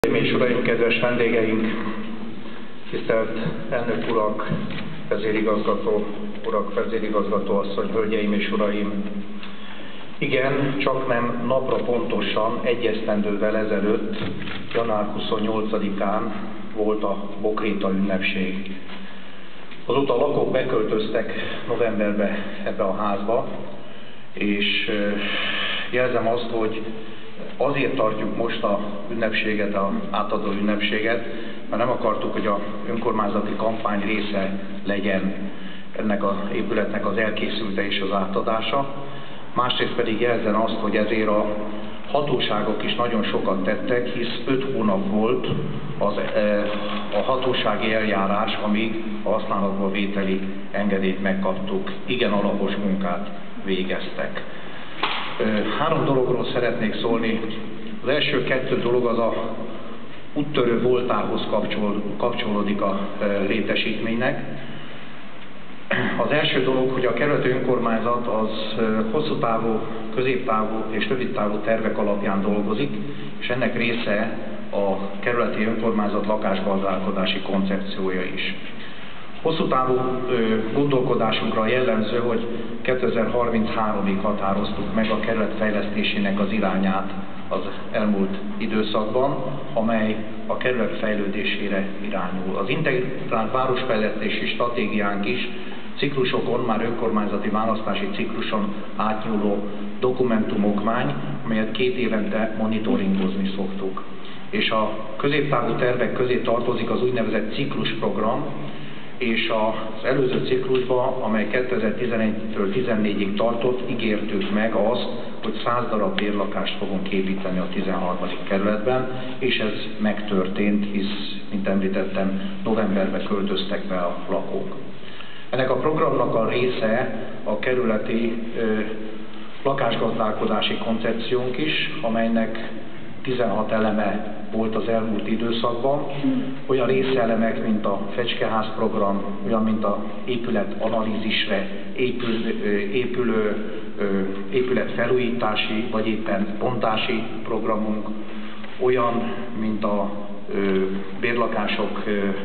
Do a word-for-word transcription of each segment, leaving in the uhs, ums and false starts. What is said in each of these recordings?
Hölgyeim és uraim, kedves vendégeink, tisztelt elnök urak, vezérigazgató urak, vezérigazgató asszony, hölgyeim és uraim! Igen, csak nem napra pontosan egy esztendővel ezelőtt, január huszonnyolcadikán volt a Bokréta ünnepség. Azóta a lakók beköltöztek novemberbe ebbe a házba, és jelzem azt, hogy azért tartjuk most a ünnepséget, az átadó ünnepséget, mert nem akartuk, hogy a önkormányzati kampány része legyen ennek az épületnek az elkészülte és az átadása. Másrészt pedig jelzem azt, hogy ezért a hatóságok is nagyon sokat tettek, hisz öt hónap volt az, a hatósági eljárás, amíg a használatba vételi engedélyt megkaptuk. Igen alapos munkát végeztek. Három dologról szeretnék szólni. Az első kettő dolog az a úttörő voltához kapcsol, kapcsolódik a létesítménynek. Az első dolog, hogy a kerületi önkormányzat az hosszú távú, középtávú és rövidtávú tervek alapján dolgozik, és ennek része a kerületi önkormányzat lakásgazdálkodási koncepciója is. Hosszú távú gondolkodásunkra jellemző, hogy kétezer-harminchárom-ig határoztuk meg a kerület fejlesztésének az irányát az elmúlt időszakban, amely a kerület fejlődésére irányul. Az integrált városfejlesztési stratégiánk is ciklusokon, már önkormányzati választási cikluson átnyúló dokumentumokmány, amelyet két évente monitoringozni szoktuk. És a középtávú tervek közé tartozik az úgynevezett ciklusprogram, és az előző ciklusban, amely kétezer-tizenegytől tizennégyig tartott, ígértük meg azt, hogy száz darab bérlakást fogunk építeni a tizenharmadik kerületben, és ez megtörtént, hisz, mint említettem, novemberben költöztek be a lakók. Ennek a programnak a része a kerületi ö, lakásgazdálkodási koncepciónk is, amelynek tizenhat eleme volt az elmúlt időszakban. Olyan részelemek, mint a Fecskeház program, olyan, mint a épület analízisre épül, épülő épület felújítási, vagy éppen bontási programunk, olyan, mint a bérlakások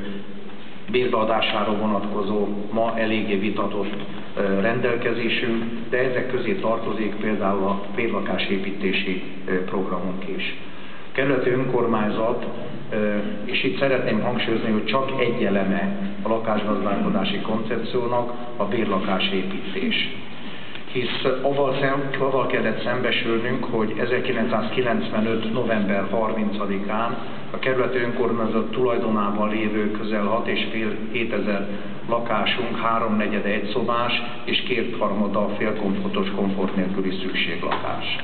bérbeadására vonatkozó ma eléggé vitatott rendelkezésünk, de ezek közé tartozik például a bérlakásépítési programunk is. A kerületi önkormányzat, és itt szeretném hangsúlyozni, hogy csak egy eleme a lakásgazdálkodási koncepciónak a bérlakásépítés. Hisz avval, szem, avval kellett szembesülnünk, hogy ezerkilencszázkilencvenöt. november harmincadikán a kerületi önkormányzat tulajdonában lévő közel hat és fél hétezer lakásunk háromnegyede egyszobás és kétharmada félkomfortos, komfort nélküli szükséglakás.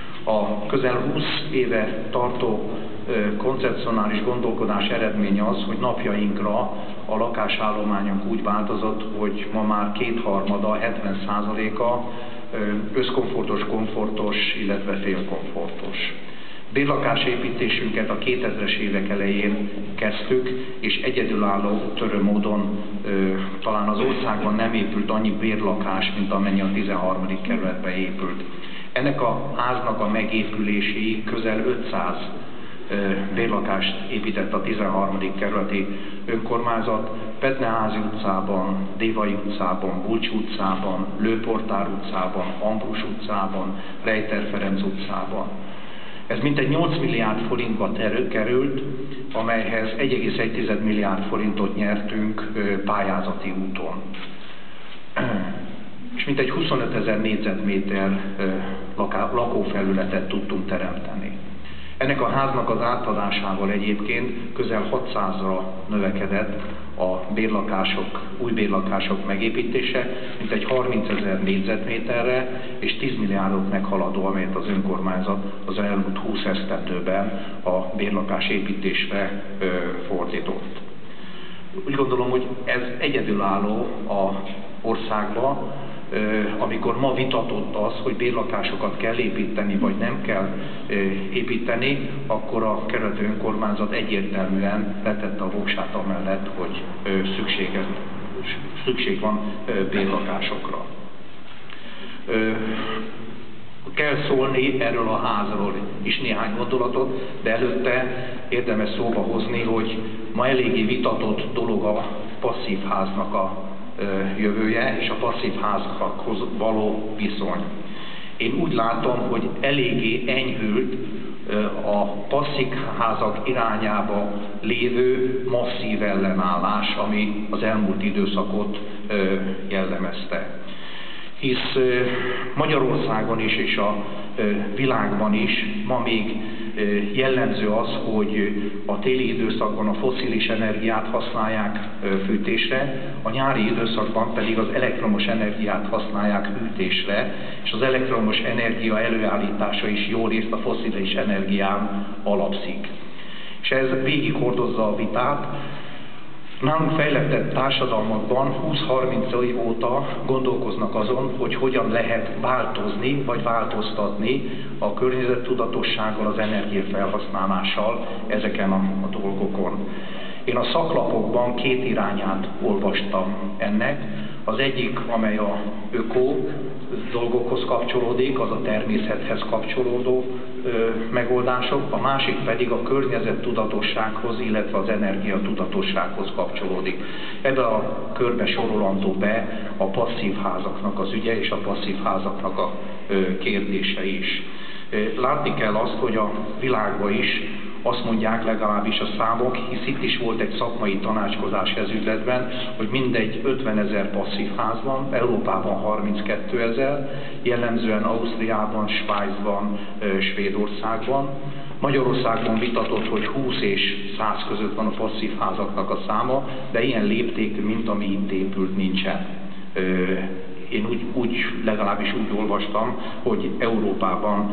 A közel húsz éve tartó koncepcionális gondolkodás eredménye az, hogy napjainkra a lakásállományunk úgy változott, hogy ma már kétharmada, hetven százaléka összkomfortos, komfortos, illetve félkomfortos. Bérlakásépítésünket a kétezres évek elején kezdtük, és egyedülálló törő módon talán az országban nem épült annyi bérlakás, mint amennyi a tizenharmadik kerületben épült. Ennek a háznak a megépüléséig közel ötszáz bérlakást épített a tizenharmadik kerületi önkormányzat, Petneházi utcában, Dévai utcában, Bulcs utcában, Lőportár utcában, Ambrus utcában, Rejter Ferenc utcában. Ez mintegy nyolc milliárd forintba került, amelyhez egy egész egy milliárd forintot nyertünk pályázati úton. És mintegy huszonötezer négyzetméter lakófelületet tudtunk teremteni. Ennek a háznak az átadásával egyébként közel hatszázra növekedett a bérlakások, új bérlakások megépítése, mintegy harmincezer négyzetméterre és tíz milliárdot meghaladó, amelyet az önkormányzat az elmúlt húsz esztendőben a bérlakás építésre ö, fordított. Úgy gondolom, hogy ez egyedülálló az országban, amikor ma vitatott az, hogy bérlakásokat kell építeni, vagy nem kell építeni, akkor a kerületi önkormányzat egyértelműen letette a voksát amellett, hogy szükséges, szükség van bérlakásokra. Kell szólni erről a házról is néhány gondolatot, de előtte érdemes szóba hozni, hogy ma eléggé vitatott dolog a passzív háznak a jövője és a passzív házakhoz való viszony. Én úgy látom, hogy eléggé enyhült a passzív házak irányába lévő masszív ellenállás, ami az elmúlt időszakot jellemezte. Hisz Magyarországon is és a világban is ma még jellemző az, hogy a téli időszakban a fosszilis energiát használják fűtésre, a nyári időszakban pedig az elektromos energiát használják hűtésre, és az elektromos energia előállítása is jó részt a fosszilis energián alapszik. És ez végighordozza a vitát. Nálunk fejlettebb társadalmakban húsz-harminc év óta gondolkoznak azon, hogy hogyan lehet változni vagy változtatni a környezettudatossággal, az energiafelhasználással ezeken a, a dolgokon. Én a szaklapokban két irányát olvastam ennek. Az egyik, amely a öko dolgokhoz kapcsolódik, az a természethez kapcsolódó ö, megoldások, a másik pedig a környezettudatossághoz, illetve az energiatudatossághoz kapcsolódik. Ebbe a körbe sorolandó be a passzív házaknak az ügye és a passzív házaknak a ö, kérdése is. Látni kell azt, hogy a világban is azt mondják legalábbis a számok, hisz itt is volt egy szakmai tanácskozás ez ügyletben, hogy mindegy ötvenezer passzív ház van, Európában harminckétezer, jellemzően Ausztriában, Svájcban, Svédországban. Magyarországon vitatott, hogy húsz és száz között van a passzív házaknak a száma, de ilyen léptékű, mint ami itt épült, nincsen. Én úgy, úgy, legalábbis úgy olvastam, hogy Európában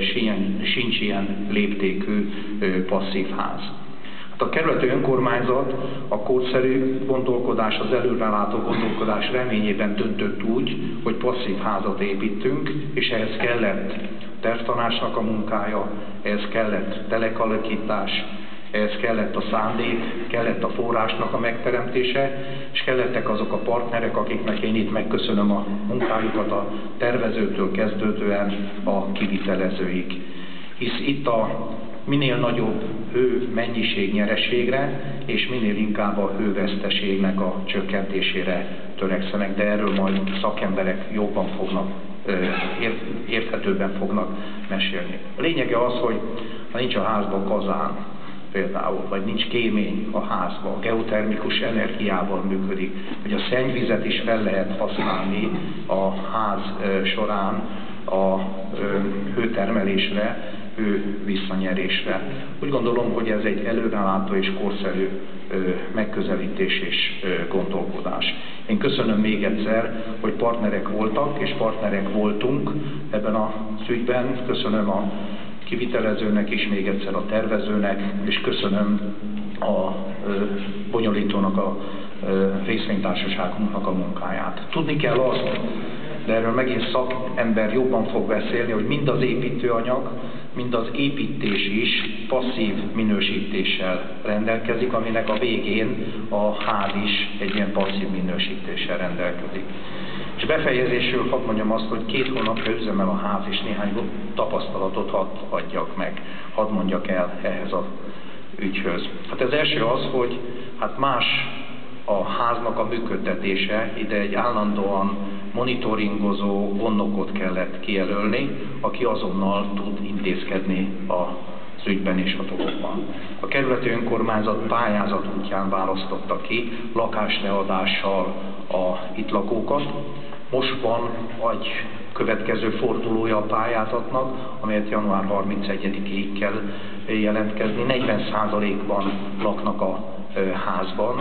sincs ilyen léptékű passzív ház. Hát a kerületi önkormányzat a korszerű gondolkodás, az előrelátó gondolkodás reményében döntött úgy, hogy passzív házat építünk, és ehhez kellett tervtanácsnak a munkája, ehhez kellett telekalakítás, ehhez kellett a szándék, kellett a forrásnak a megteremtése, és kellettek azok a partnerek, akiknek én itt megköszönöm a munkájukat a tervezőtől kezdődően a kivitelezőig. Hisz itt a minél nagyobb hő mennyiség nyereségre, és minél inkább a hőveszteségnek a csökkentésére törekszenek, de erről majd szakemberek jobban fognak, érthetőbben fognak mesélni. A lényege az, hogy ha nincs a házban kazán, például, vagy nincs kémény a házban, a geotermikus energiával működik, hogy a szennyvizet is fel lehet használni a ház során a hőtermelésre, hő visszanyerésre. Úgy gondolom, hogy ez egy előrelátó és korszerű megközelítés és gondolkodás. Én köszönöm még egyszer, hogy partnerek voltak és partnerek voltunk ebben az ügyben. Köszönöm a kivitelezőnek is, még egyszer a tervezőnek, és köszönöm a bonyolítónak, a részvénytársaságunknak a munkáját. Tudni kell azt, de erről megint szakember jobban fog beszélni, hogy mind az építőanyag, mind az építés is passzív minősítéssel rendelkezik, aminek a végén a ház is egy ilyen passzív minősítéssel rendelkezik. És befejezésül hadd mondjam azt, hogy két hónapja üzemel a ház, és néhány tapasztalatot hadd adjak meg, hadd mondjak el ehhez az ügyhöz. Hát az első az, hogy hát más a háznak a működtetése, ide egy állandóan monitoringozó gondnokot kellett kijelölni, aki azonnal tud intézkedni az ügyben és a dologban. A kerületi önkormányzat pályázat útján választotta ki lakásleadással a itt lakókat. Most van egy következő fordulója a pályázatnak, amelyet január harmincegyedikéig kell jelentkezni. negyven százalékban laknak a házban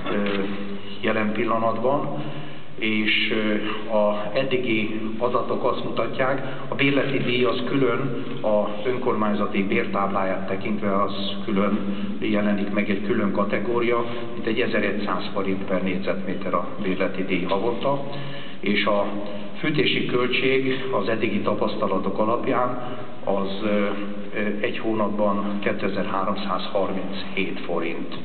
jelen pillanatban, és a eddigi adatok azt mutatják, a bérleti díj az külön, a önkormányzati bértábláját tekintve az külön jelenik meg, egy külön kategória, mint egy ezerszáz forint per négyzetméter a bérleti díj havonta, és a fűtési költség az eddigi tapasztalatok alapján az egy hónapban kétezer-háromszázharminchét forint.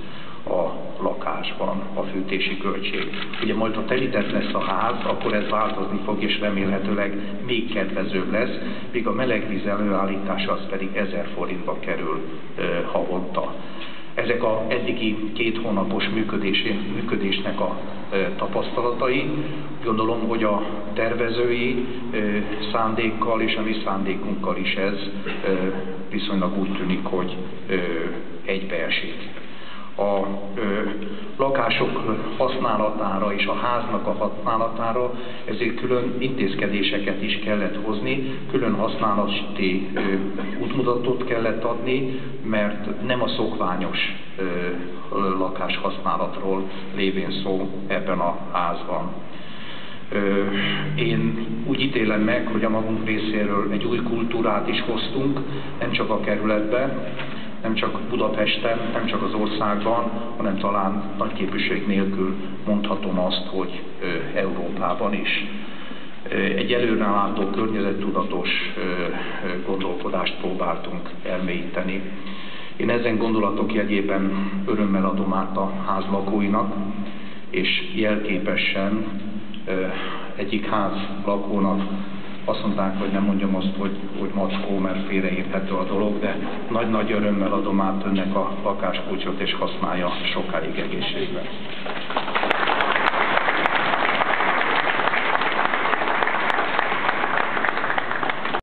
a lakásban a fűtési költség. Ugye majd, ha telített lesz a ház, akkor ez változni fog, és remélhetőleg még kedvezőbb lesz, míg a melegvíz előállítása az pedig ezer forintba kerül e, havonta. Ezek az eddigi két hónapos működésnek a e, tapasztalatai. Gondolom, hogy a tervezői e, szándékkal és a mi szándékunkkal is ez e, viszonylag úgy tűnik, hogy e, egybeesik. A ö, lakások használatára és a háznak a használatára ezért külön intézkedéseket is kellett hozni, külön használati ö, útmutatót kellett adni, mert nem a szokványos ö, lakás használatról lévén szó ebben a házban. Ö, én úgy ítélem meg, hogy a magunk részéről egy új kultúrát is hoztunk, nem csak a kerületbe, nem csak Budapesten, nem csak az országban, hanem talán nagy képviség nélkül mondhatom azt, hogy Európában is. Egy előrelátó, környezettudatos gondolkodást próbáltunk elmélyíteni. Én ezen gondolatok jegyében örömmel adom át a ház lakóinak, és jelképesen egyik ház lakónak azt mondták, hogy nem mondjam azt, hogy, hogy macskó, mert félreérthető a dolog, de nagy-nagy örömmel adom át önnek a lakáskulcsot, és használja sokáig egészségben.